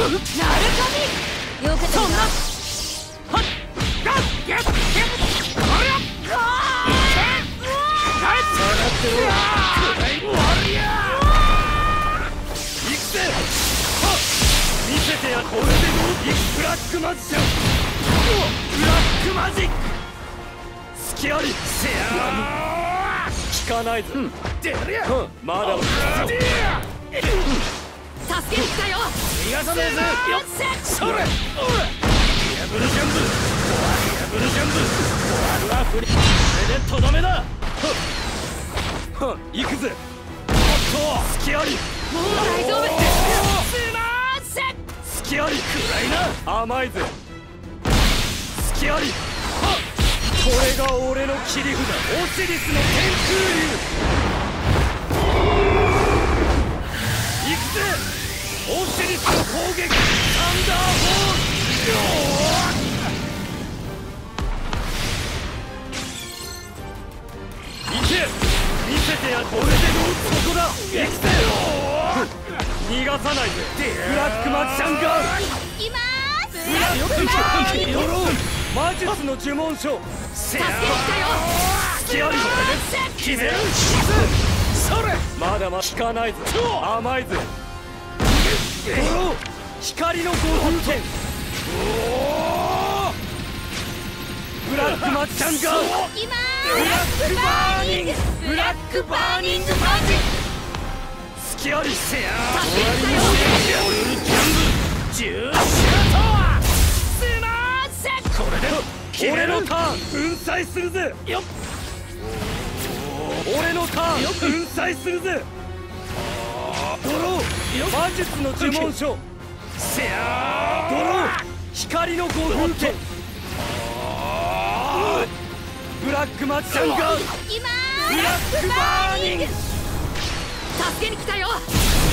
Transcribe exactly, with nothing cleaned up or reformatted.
よけてるな。はっガッゲッゲッこりゃガーナイス下がってろ終わりや行くぜ見せてやこれでもブラックマジシャンブラックマジック隙ありせや効かないぞ出るやまだ助けに来たよ逃がさねえぜよっそれダブルジャンプダブルジャンプボールはフリこれでとどめだ行くぜおっと隙ありもう大丈夫すまーせ隙ありくらいな甘いぜ隙ありこれが俺の切り札オシリスの天空竜行くぜオシリスの攻撃サンダーボール行け見せてやこれでもそこだ行くぜ逃がさないぜブラックマジシャンガールいまーす。 ブラックマジドローン魔術の呪文書助けに来たよ隙ありこれで決めるそれまだまだ効かないぞ甘いぜドロー光のご風剣ブラックマジシャンガールいまブラックバーニングブラックバーニングマジ隙ありせや助けに来たよオルキャンブジューシュートすまーせこれで俺のターン粉砕するぜよっ俺のターン粉砕するぜドロー魔術の呪文書せやドロー光のご風剣ブラックマジシャンガールいまブラックバーニング助けに来たよ